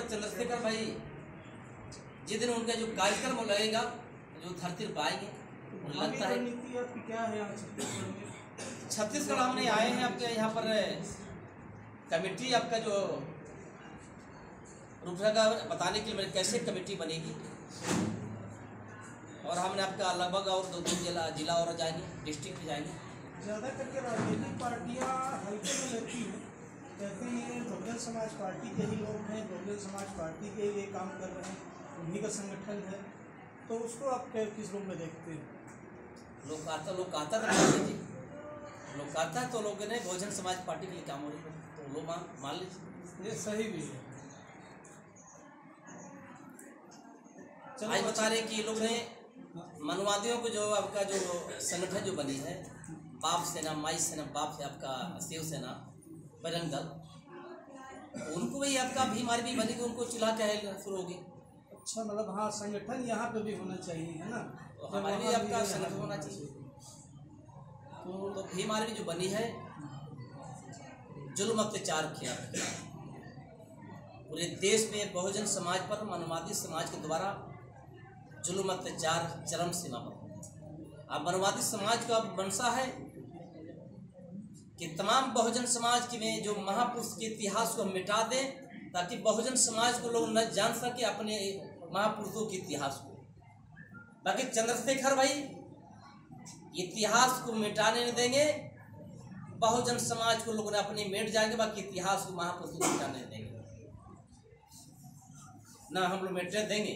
Doctor Chandrashekhar भाई जिस दिन उनका जो कार्यक्रम लगेगा जो धरती पर आएंगे, लगता है क्या है छत्तीसगढ़ हमने आए हैं आपके यहाँ पर कमेटी आपका जो रूपरेखा बताने के लिए कैसे कमेटी बनेगी, और हमने आपका लगभग और दो जिला और जाएंगे, डिस्ट्रिक्ट में जाएंगे। ज़्यादा करके राजनीतिक पार्टियाँ हल्के में लेती हैं, कहते हैं बहुजन समाज पार्टी के ही लोग हैं, बहुजन समाज पार्टी के लिए काम कर रहे हैं, उन्हीं का संगठन है, तो उसको आप किस रूप में देखते हैं? लोग आता तो लोग ने बहुजन समाज पार्टी के लिए काम हो रही है, तो लोग मान लीजिए ये सही भी है। आज बता रहे कि लोग ने मनवादियों को जो आपका जो संगठन जो बनी है, बाप सेना माई सेना, बाप से आपका शिव सेना बजरंग दल, उनको भी आपका भीम आर्मी बनेगी, उनको चिल्ला के शुरू होगी। अच्छा, मतलब हाँ, संगठन यहाँ पे भी होना चाहिए, है ना? तो हमारे भी आपका संगठन होना चाहिए। तो भीम आर्मी जो बनी है, जुल्म अत्याचार किया पूरे देश में बहुजन समाज पर मनवादी समाज के द्वारा जुल्म अत्याचार चरम सीमा पर। अब मनवादी समाज का मंशा है कि तमाम बहुजन समाज के में जो महापुरुष के इतिहास को मिटा दें, ताकि बहुजन समाज को लोग न जान सके अपने महापुरुषों के इतिहास को। बाकी चंद्रशेखर भाई इतिहास को मिटाने नहीं देंगे, बहुजन समाज को लोग अपने मिट जाएंगे, बाकी इतिहास को महापुरुषों को मिटाने नहीं देंगे, ना हम लोग मिटने देंगे।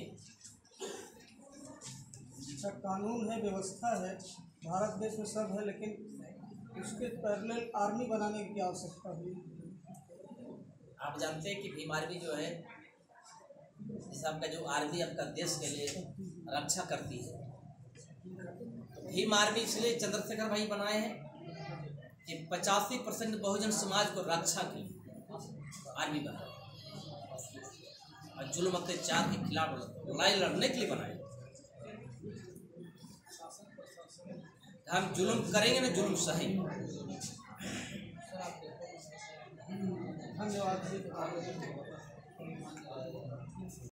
अच्छा, कानून है, व्यवस्था है, भारत देश में सब है, लेकिन उसके पैरेलल आर्मी बनाने की क्या आवश्यकता हुई? आप जानते हैं कि भीम आर्मी जो है, इस आपका जो आर्मी आपका देश के लिए रक्षा करती है, तो भीम आर्मी इसलिए चंद्रशेखर भाई बनाए हैं कि 85% बहुजन समाज को रक्षा की आर्मी बनाए, और जुल्म अत्याचार के खिलाफ लड़ाई लड़ने के लिए बनाए। हम जुल्म करेंगे ना, जुल्म सहेंगे। धन्यवाद।